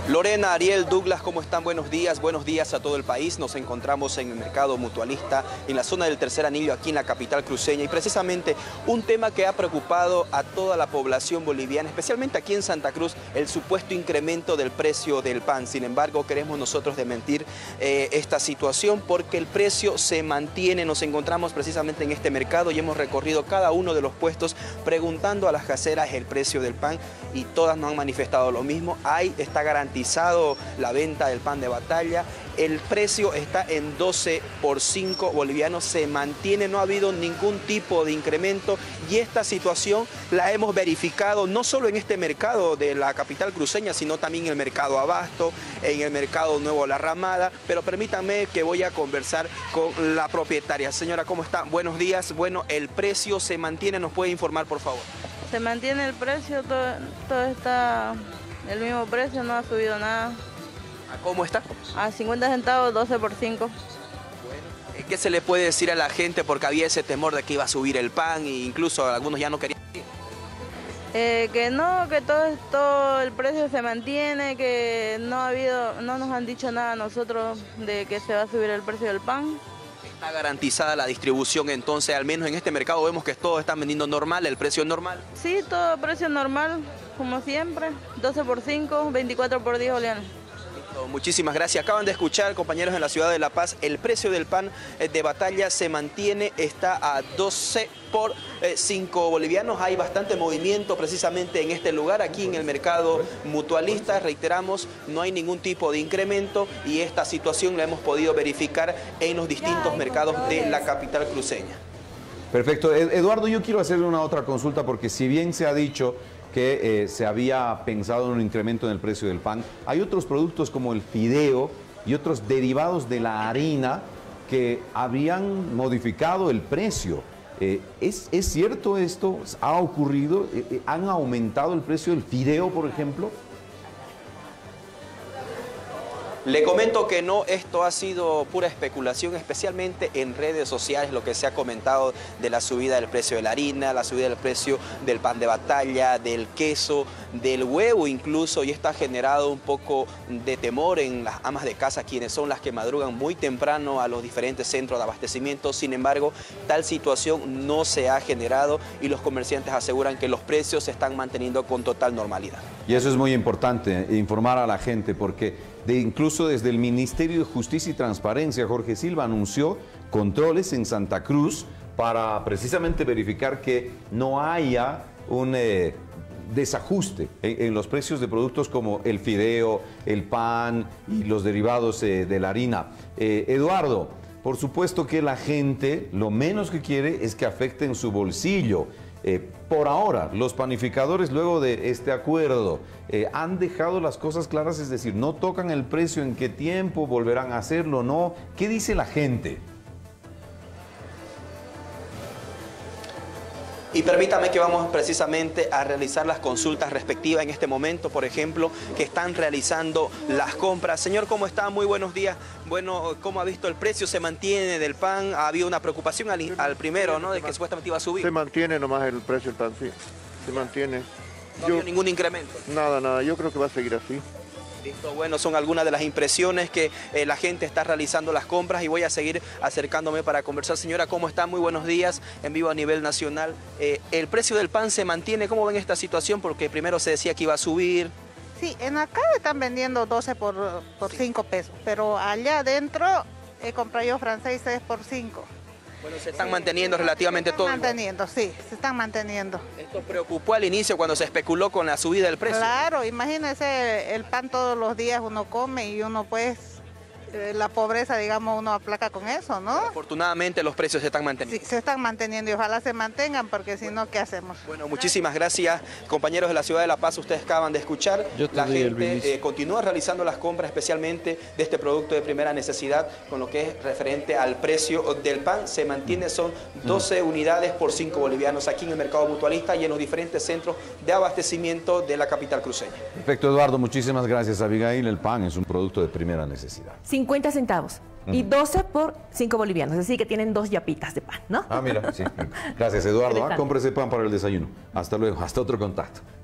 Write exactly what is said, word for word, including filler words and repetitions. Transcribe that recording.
Lorena, Ariel, Douglas, ¿cómo están? Buenos días, buenos días a todo el país. Nos encontramos en el mercado mutualista, en la zona del Tercer Anillo, aquí en la capital cruceña. Y precisamente un tema que ha preocupado a toda la población boliviana, especialmente aquí en Santa Cruz, el supuesto incremento del precio del pan. Sin embargo, queremos nosotros desmentir eh, esta situación porque el precio se mantiene. Nos encontramos precisamente en este mercado y hemos recorrido cada uno de los puestos preguntando a las caseras el precio del pan y todas nos han manifestado lo mismo. Ahí está garantizado la venta del pan de batalla. El precio está en doce por cinco bolivianos, se mantiene, no ha habido ningún tipo de incremento y esta situación la hemos verificado no solo en este mercado de la capital cruceña, sino también en el mercado Abasto, en el mercado Nuevo La Ramada. Pero permítanme que voy a conversar con la propietaria. Señora, ¿cómo está? Buenos días. Bueno, el precio se mantiene, ¿nos puede informar, por favor? Se mantiene el precio, todo, todo está el mismo precio, no ha subido nada. ¿A cómo está? A cincuenta centavos, doce por cinco. Bueno, ¿qué se le puede decir a la gente? Porque había ese temor de que iba a subir el pan e incluso algunos ya no querían ir. Eh, que no, que todo esto, el precio se mantiene, que no ha habido, no nos han dicho nada a nosotros de que se va a subir el precio del pan. ¿Está garantizada la distribución entonces? Al menos en este mercado vemos que todos están vendiendo normal, el precio es normal. Sí, todo precio normal, como siempre, doce por cinco, veinticuatro por diez bolivianos. Muchísimas gracias. Acaban de escuchar, compañeros, en la ciudad de La Paz, el precio del pan de batalla se mantiene, está a doce por cinco bolivianos. Hay bastante movimiento precisamente en este lugar, aquí en el mercado mutualista. Reiteramos, no hay ningún tipo de incremento y esta situación la hemos podido verificar en los distintos mercados de la capital cruceña. Perfecto. Eduardo, yo quiero hacerle una otra consulta porque si bien se ha dicho que eh, se había pensado en un incremento en el precio del pan, hay otros productos como el fideo y otros derivados de la harina que habían modificado el precio. Eh, ¿es, ¿Es cierto esto? ¿Ha ocurrido? Eh, ¿Han aumentado el precio del fideo, por ejemplo? Le comento que no, esto ha sido pura especulación, especialmente en redes sociales, lo que se ha comentado de la subida del precio de la harina, la subida del precio del pan de batalla, del queso, del huevo incluso, y esto ha generado un poco de temor en las amas de casa, quienes son las que madrugan muy temprano a los diferentes centros de abastecimiento. Sin embargo, tal situación no se ha generado y los comerciantes aseguran que los precios se están manteniendo con total normalidad. Y eso es muy importante, informar a la gente, porque de, incluso desde el Ministerio de Justicia y Transparencia, Jorge Silva anunció controles en Santa Cruz para precisamente verificar que no haya un eh, desajuste en, en los precios de productos como el fideo, el pan y los derivados eh, de la harina. Eh, Eduardo, por supuesto que la gente lo menos que quiere es que afecten su bolsillo. Eh, por ahora, los panificadores, luego de este acuerdo, eh, han dejado las cosas claras, es decir, no tocan el precio, en qué tiempo volverán a hacerlo, ¿no? ¿Qué dice la gente? Y permítame que vamos precisamente a realizar las consultas respectivas en este momento, por ejemplo, que están realizando las compras. Señor, ¿cómo está? Muy buenos días. Bueno, ¿cómo ha visto el precio? ¿Se mantiene del pan? Ha habido una preocupación al, al primero, ¿no? De que supuestamente iba a subir. Se mantiene nomás el precio del pan, sí. Se mantiene. No ha habido ningún incremento. Nada, nada. Yo creo que va a seguir así. Listo, bueno, son algunas de las impresiones que eh, la gente está realizando las compras y voy a seguir acercándome para conversar. Señora, ¿cómo está? Muy buenos días, en vivo a nivel nacional. Eh, ¿El precio del pan se mantiene? ¿Cómo ven esta situación? Porque primero se decía que iba a subir. Sí, en acá están vendiendo doce por cinco pesos, pero allá adentro he comprado yo francés seis por cinco. Bueno, se están manteniendo relativamente todo. Se están manteniendo, sí, se están manteniendo. ¿Esto preocupó al inicio cuando se especuló con la subida del precio? Claro, imagínese, el pan todos los días uno come y uno pues, eh, la pobreza, digamos, uno aplaca con eso, ¿no? Pero afortunadamente los precios se están manteniendo. Sí, se están manteniendo y ojalá se mantengan porque si no, ¿qué hacemos? Bueno, muchísimas gracias, compañeros de la ciudad de La Paz. Ustedes acaban de escuchar. La gente eh, continúa realizando las compras, especialmente de este producto de primera necesidad, con lo que es referente al precio del pan. Se mantiene, son doce unidades por cinco bolivianos aquí en el mercado mutualista y en los diferentes centros de abastecimiento de la capital cruceña. Perfecto, Eduardo. Muchísimas gracias, Abigail. El pan es un producto de primera necesidad. cincuenta centavos y doce por cinco bolivianos, así que tienen dos yapitas de pan, ¿no? Ah, mira, sí. Gracias, Eduardo. Ah, compre ese pan para el desayuno. Hasta luego, hasta otro contacto.